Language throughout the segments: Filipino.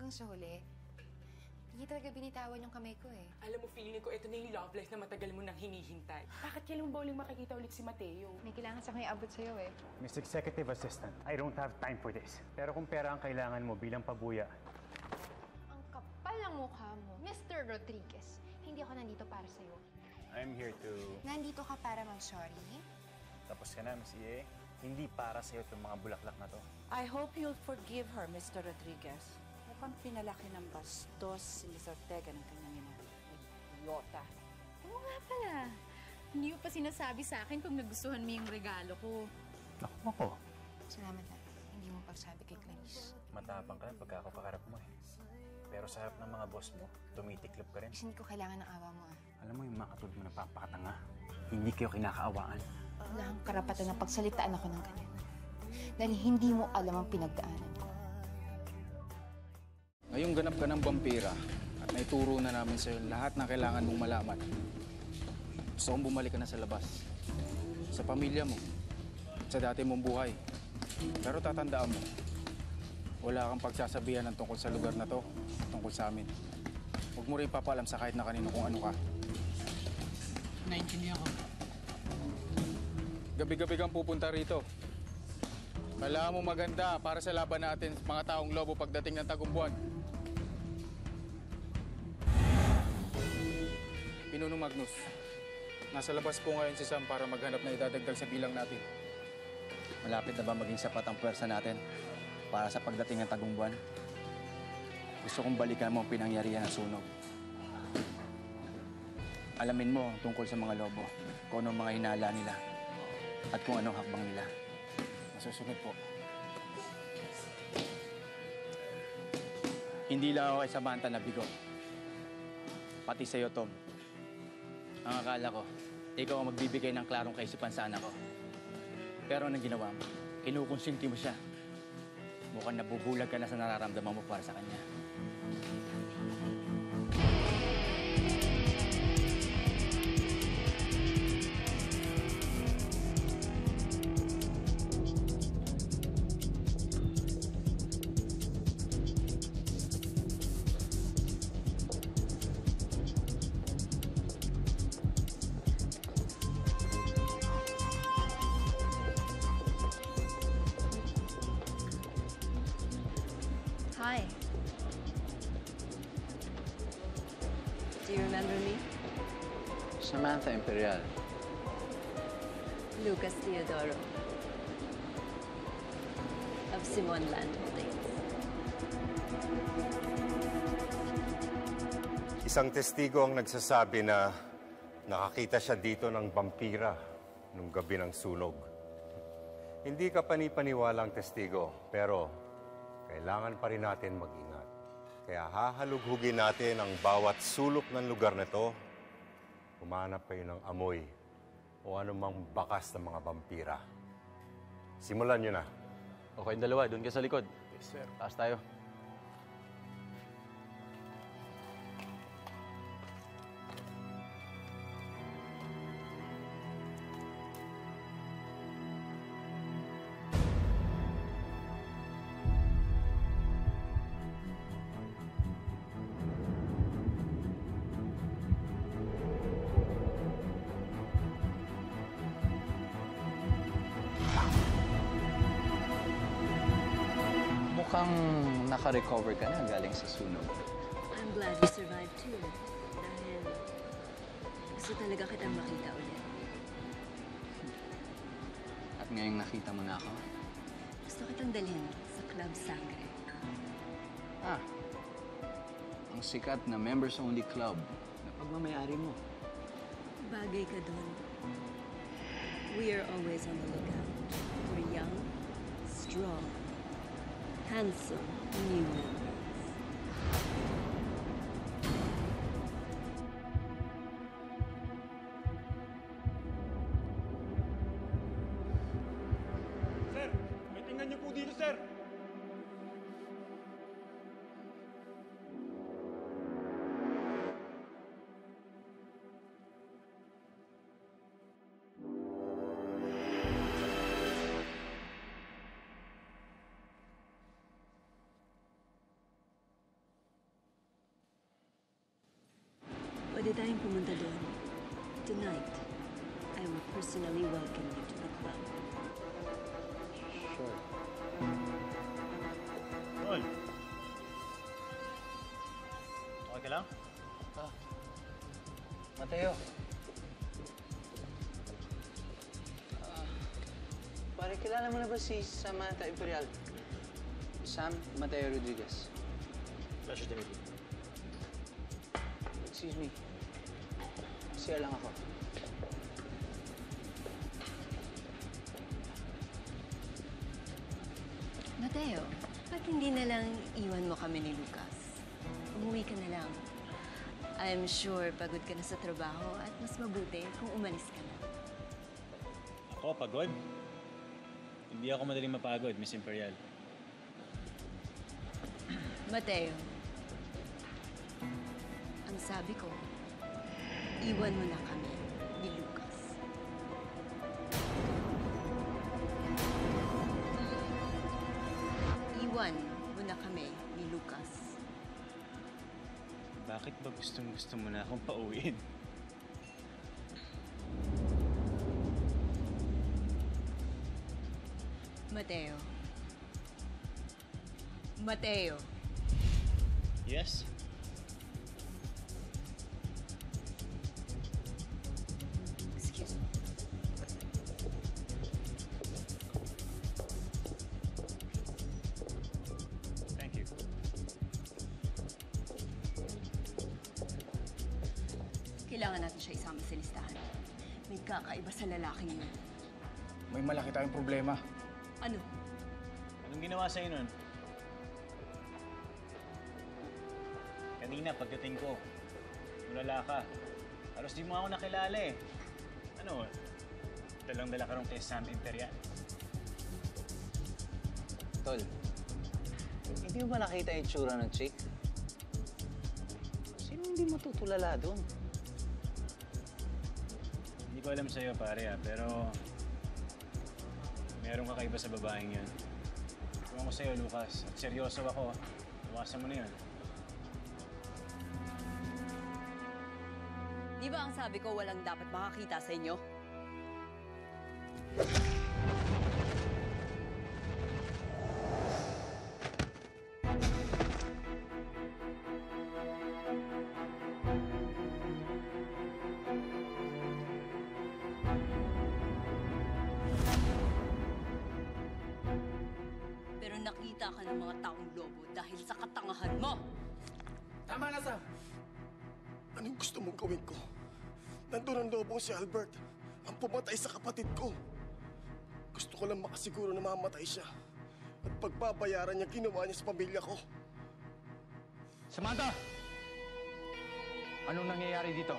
hanggang sa huli. Hindi talaga binitawan yung kamay ko eh. Alam mo, feeling ko, ito na yung love life na matagal mo nang hinihintay. Bakit kailan mo ba uling makikita ulit si Mateo? May kailangan sa kanya abot sa'yo eh. Miss Executive Assistant, I don't have time for this. Pero kung pera ang kailangan mo bilang pabuya... Ang kapal ng mukha mo. Mr. Rodriguez, hindi ako nandito para sa'yo. I'm here to... Nandito ka para mag-sorry? Tapos ka na, Miss EA. Hindi para sa'yo itong mga bulaklak na to. I hope you'll forgive her, Mr. Rodriguez. Mukhang pinalaki ng bastos si Miss Ortega ng kanyang ina. Idiota. Oo nga pala. Hindi mo pa sinasabi sa akin kung nagustuhan mo yung regalo ko. Ako. Salamat na. Hindi mo pagsabi kay Clarisse. Matapang ka pagka ako kaharap mo eh. Pero sa harap ng mga boss mo, tumitiklop ka rin. Kasi hindi ko kailangan ng awa mo ah. Alam mo yung mga katulad mo napapakatanga. Hindi kayo kinakaawaan. Wala kang karapatan na pagsalitaan ako ng ganyan. Dahil hindi mo alam ang pinagdaanan ko. Ngayong ganap ka ng vampira at naituro na namin sa'yo lahat na kailangan mong malaman. Gusto kong bumalik ka na sa labas. Sa pamilya mo. Sa dati mong buhay. Pero tatandaan mo, wala kang pagsasabihan ng tungkol sa lugar na to, tungkol sa amin. Huwag mo rin papaalam sa kahit na kanino kung ano ka. Naintindihan ko. Gabi-gabi kang pupunta rito. Kailangan mo maganda para sa laban natin mga taong lobo pagdating ng tagumbuan. Pinunong Magnus, nasa labas po ngayon si Sam para maghanap na idadagdag sa bilang natin. Malapit na ba maging sapat ang pwersa natin para sa pagdating ng tagumbuan? Gusto kong balikan mo ang pinangyarihan ng sunog. Alamin mo tungkol sa mga lobo, kung anong mga hinala nila, at kung anong hakbang nila. Nasusunod po. Hindi lang ako kay Samantha na bigo. Pati sa'yo, Tom. Ang akala ko, ikaw ang magbibigay ng klarong kaisipan sa anak ko. Pero anong ginawa mo? Kinukonsinti mo siya. Mukhang nabubulag ka na sa nararamdaman mo para sa kanya. Hi. Do you remember me? Samantha Imperial. Lucas Teodoro. Of Simon Land Holdings. Isang testigo ang nagsasabi na nakakita siya dito ng vampira nung gabi ng sunog. Hindi ka panipaniwalang testigo, pero kailangan pa rin natin mag-ingat. Kaya hahalughugin natin ang bawat sulok ng lugar na ito. Humanap kayo ng amoy o anumang bakas ng mga vampira. Simulan nyo na. O kayong dalawa, doon ka sa likod. Yes, sir. Taas tayo. Mukhang naka-recover ka na galing sa sunog. I'm glad you survived too. Dahil gusto talaga kitang makita ulit. At ngayong nakita mo na ako. Gusto kitang dalhin sa Club Sangre. Ah, ang sikat na members-only club na pagmamayari mo. Bagay ka doon. We are always on the lookout for young, strong, handsome new members. Sir, may tingnan niyo po dito, sir. tayong pumunta doon. Tonight, I will personally welcome you to the club. Sure. Tol! Okay ka lang? Mateo. Pare, kilala mo na ba si Samantha Imperial? Sam Mateo Rodriguez. Pleasure to meet you. Excuse me. Siya lang ako. Mateo, ba't hindi na lang iwan mo kami ni Lucas? Umuwi ka na lang. I'm sure pagod ka na sa trabaho at mas mabuti kung umalis ka na. Ako, pagod? Hindi ako madaling mapagod, Miss Imperial. Mateo, ang sabi ko, iwan mo na kami ni Lucas. Iwan mo na kami ni Lucas. Bakit ba gustong-gusto mo na akong pauwiin? Mateo. Mateo. Yes? Excuse me. Thank you. Kailangan natin siya isama sa listahan. May kakaiba sa lalaking yun. May malaki tayong problema. Ano? Anong ginawa sa'yo nun? Kanina, pagdating ko, tulala ka. Halos di mo ako nakilala eh. Ano? Dalang-dala ka rong kay Sam Imperial. Tol, hindi mo ba nakita yung tsura ng chick? Sino hindi matutulala doon? Hindi ko alam sa'yo, pare, pero merong kakaiba sa babaeng yun. Kung ako sa'yo, Lucas, at seryoso ako, iwasan mo na yun. Di ba ang sabi ko walang dapat makakita sa inyo? Pero nakita ka ng mga taong lobo dahil sa katangahan mo! Tama na, Sam! Anong gusto mong gawin ko? Nandun ang lobong si Albert, ang pumatay sa kapatid ko. Gusto ko lang makasiguro na mamatay siya at pagbabayaran niya ginawa niya sa pamilya ko. Samantha! Anong nangyayari dito?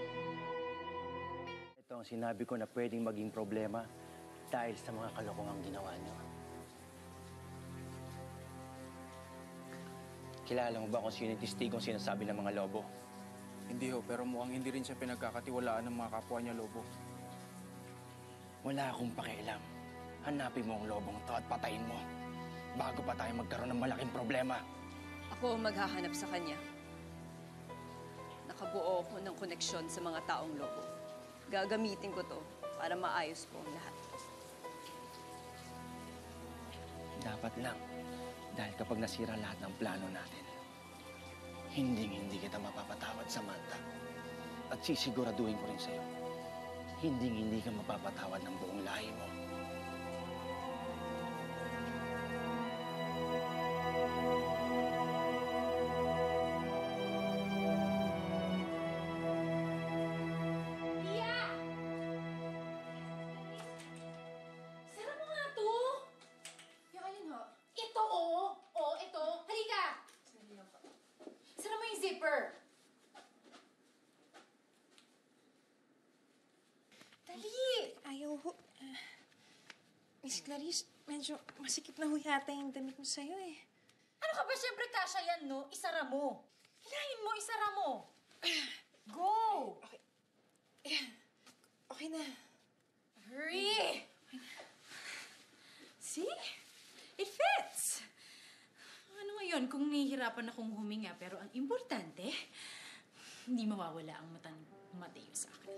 Ito ang sinabi ko na pwedeng maging problema dahil sa mga kalokohang ginawa niyo. Kilala mo ba kung sino yung testigong sinasabi ng mga lobo? Hindi ho, pero mukhang hindi rin siya pinagkakatiwalaan ng mga kapwa niya lobo. Wala akong pakialam. Hanapin mo ang lobong to at patayin mo. Bago pa tayo magkaroon ng malaking problema. Ako ang maghahanap sa kanya. Nakabuo ako ng koneksyon sa mga taong lobo. Gagamitin ko to para maayos ko ang lahat. Dapat lang. Dahil kapag nasira lahat ng plano natin, hindi kita mapapatawad, Samantha. At sisiguraduhin ko rin sa'yo, hindi ka mapapatawad ng buong lahi mo. Iya! Sara mo nga to! Yung alin ho? Ito, oh! Oh, ito! Halika! Sara mo yung zipper! Dali! Ayaw ho. Miss Clarisse, medyo masikip na ho yata yung damit mo sa'yo eh. Ano ka ba? Siyempre, kasha yan, no? Isara mo. Hilahin mo, isara mo. Go! Okay na. Hurry! See? It fits! Ano ngayon kung nahihirapan akong huminga, pero ang importante, Hindi mawawala ang mata ni Mateo sa akin.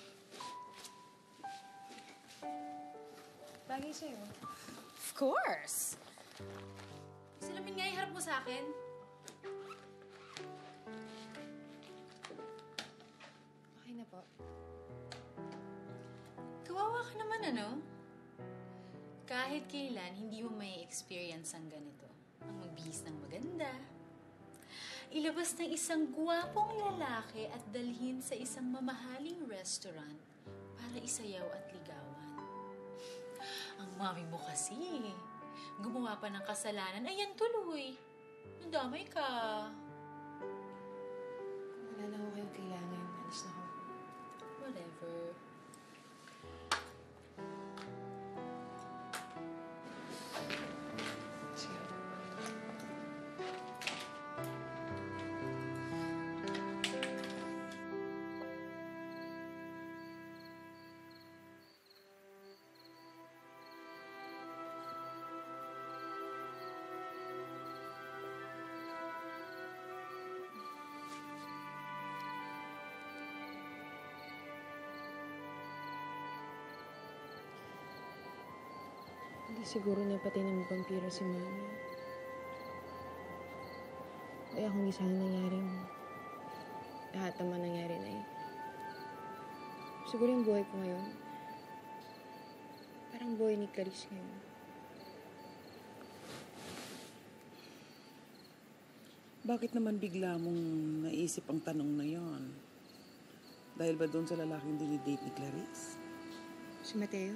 Bagay sa'yo. Of course! Salamin nga, iharap mo sa akin. Okay na po. Kawawa ka naman, ano? Kahit kailan, hindi mo may experience ang ganito. Ang magbihis ng maganda. Ilabas ng isang gwapong lalaki at dalhin sa isang mamahaling restaurant para isayaw at ligawan. Ang mami mo kasi, gumawa pa ng kasalanan, ayan tuloy. Nadamay ka. Wala na ako kayong kailangan. Alis na ako. Whatever. Sige. Hindi siguro napatay ng vampiro si Mama. Kaya kung di sana nangyaring lahat naman nangyari na yun. Siguro yung buhay ko ngayon, parang buhay ni Clarisse ngayon. Bakit naman bigla mong naisip ang tanong na yon? Dahil ba doon sa lalaking dinidate ni Clarisse? Si Mateo?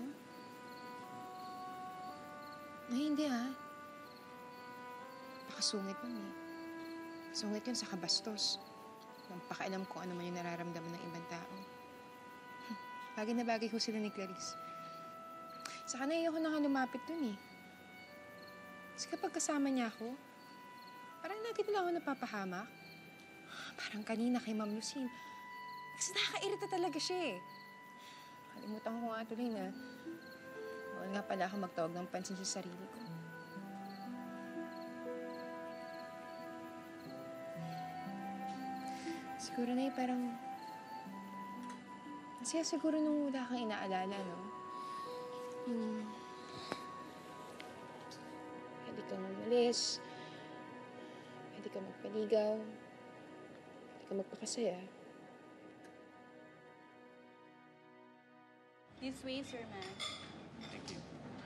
Ay, hindi ha. Pakasungit nun eh. Sungit yun sa kabastos. Nang pakialam kung ano man yung nararamdaman ng ibang tao. Bagay na bagay ko sila ni Clarisse. Saka na ayoko na nga lumapit dun eh. Kasi kapag kasama niya ako, parang lagi nila ako napapahamak. Parang kanina kay Ma'am Lucille. Kasi nakakairita talaga siya eh. Kalimutan ko nga tuloy na bawal nga pala ako magtawag ng pansin sa sarili ko. Siguro na parang... Kasi siguro nung wala kang inaalala, no? Yung... Pwede kang umalis. Pwede kang magpaligaw. Pwede kang magpakasaya. This way, sir, ma'am. Thank you.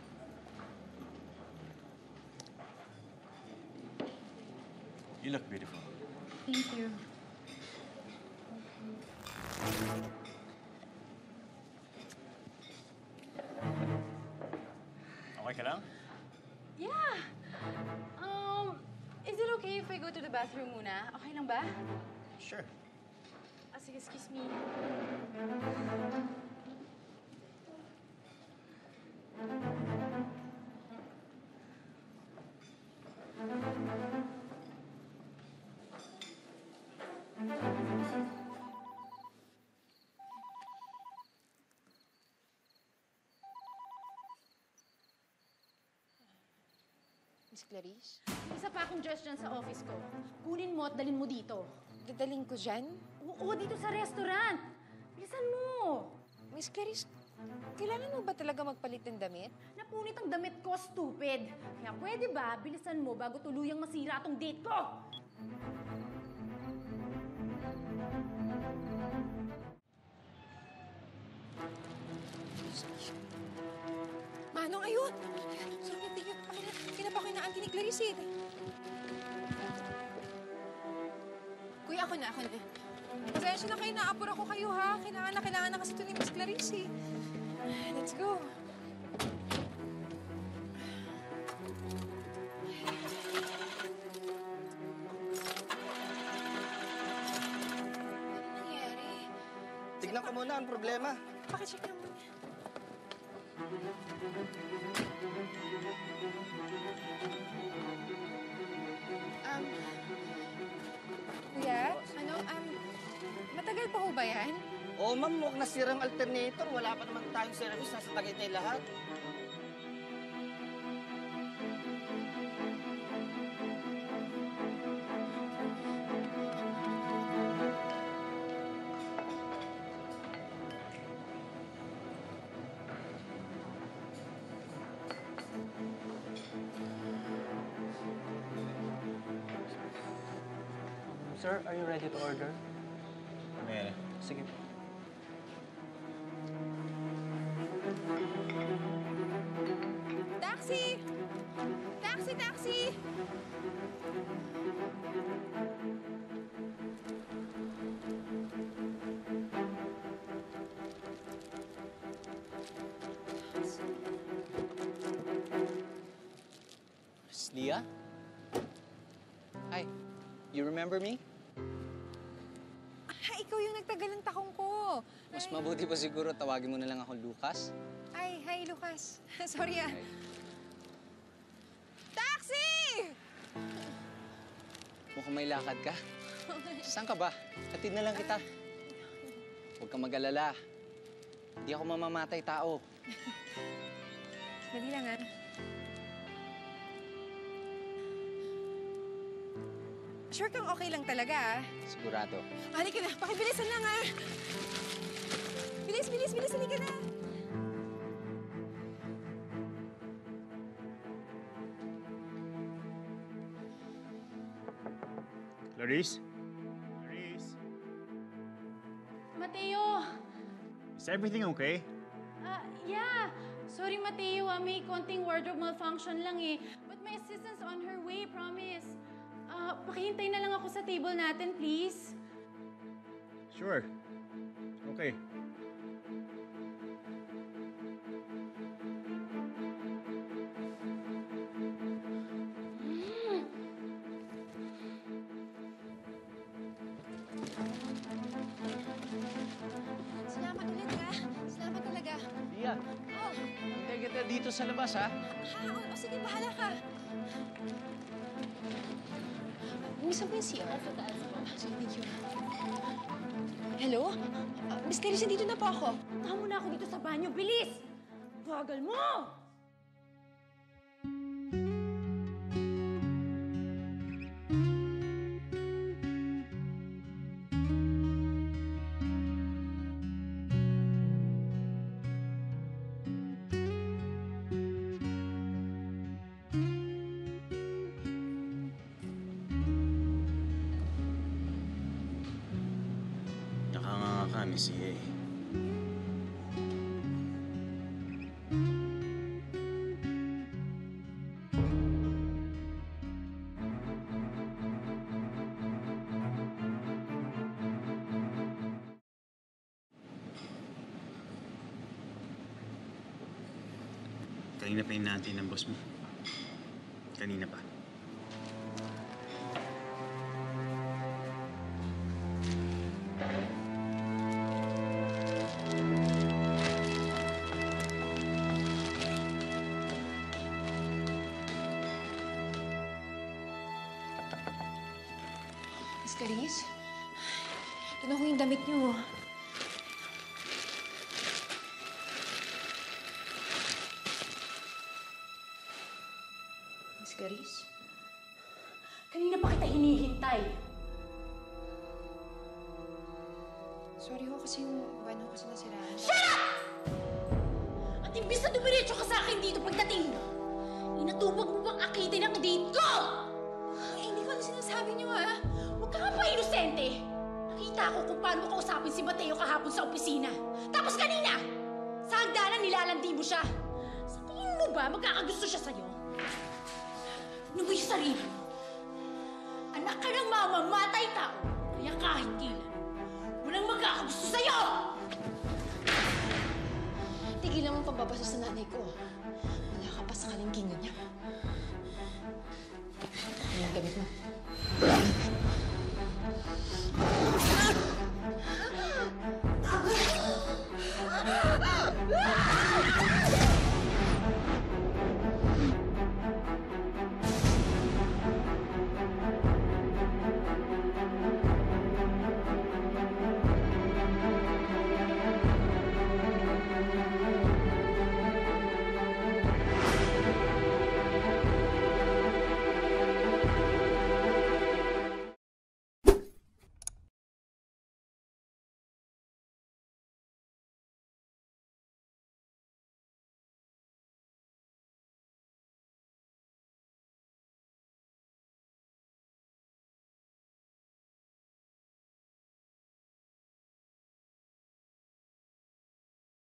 You look beautiful. Thank you. Okay ka lang? Yeah. Is it okay if I go to the bathroom muna? Okay lang ba? Sure. Sige, excuse me. Miss Clarisse? Isa pa akong dress dyan sa office ko. Kunin mo at dalhin mo dito. Dadaling ko dyan? Oo, dito sa restaurant. Bilisan mo. Miss Clarisse, kailangan mo ba talaga magpalit ng damit? Napunit ang damit ko, stupid. Kaya pwede ba, bilisan mo bago tuluyang masira tong date ko? Manong, ayun! Sorry, tingin. Kinapa ko yung auntie ni Clarisse. Kuya, ako na. Pasensya na kayo, naapura ko kayo, ha? Kailangan na kasi ito ni Miss Clarisse. Let's go. Ano nangyari? Tignan ko muna ang problema. Pakicheck lang muna. Kuya, matagal pa ho ba yan? Oo, ma'am, mukhang nasirang alternator. Wala pa naman tayong service. Nasa Tagaytay lahat. Sir, are you ready to order? Ayan. Sige. Taxi! Taxi, taxi! Leah? Hi. You remember me? Ay, ikaw yung nagtagal ng takong ko. Mas mabuti pa siguro tawagin mo na lang ako Lucas. Ay, hi, Lucas. Sorry ah. Taxi! Mukhang may lakad ka. Saan ka ba? Hatid na lang kita. Huwag kang mag-alala. Hindi ako mamamatay tao. Dali lang ah. Sure kang okay lang talaga ah. Sigurado. Halika na, pakibilisan lang ah. Bilis, bilis, bilis, halika na. Clarisse? Clarisse? Mateo! Is everything okay? Yeah. Sorry, Mateo. May konting wardrobe malfunction lang eh. But my assistant's on her way, promise. Pakihintay na lang ako sa table natin, please. Sure. Okay. Salamat ulit ha. Salamat talaga. Leah, Oh, hintay kita dito sa labas, ha? sige, bahala ka. Misan po yung CR? Sige, thank you. Hello? Miss Clarisse, dito na po ako. Punta muna ako dito sa banyo. Bilis! Bagal mo! Nakanganga ka, Miss E. Kanina pa inaantay ng boss mo. Kanina pa. Miss Clarisse? Ito na ko yung damit niyo. Miss Clarisse? Kanina pa kita hinihintay. Sorry ho kasi yung van ho kasi nasiraan. Shut up! At imbis na dumiretso ka sa akin dito pagdating mo, inatubag mo bang akitin ang date ko? Ay, hindi ko ano sinasabi niyo ha. Huwag ka nga pa inosente. Nakita ko kung paano mo kausapin si Mateo kahapon sa opisina. Tapos kanina, sa hagdanan nilalandi mo siya. Sa tingin mo ba magkakagusto siya sa'yo? Ano mo yung sarili mo? Anak ka ng mamamatay tao, kaya kahit kailan, walang magkakagusto sa'yo! Tigilan mo ang pambabasa sa nanay ko. Wala ka pa sa kalingkingan niya. Ano yung damit mo?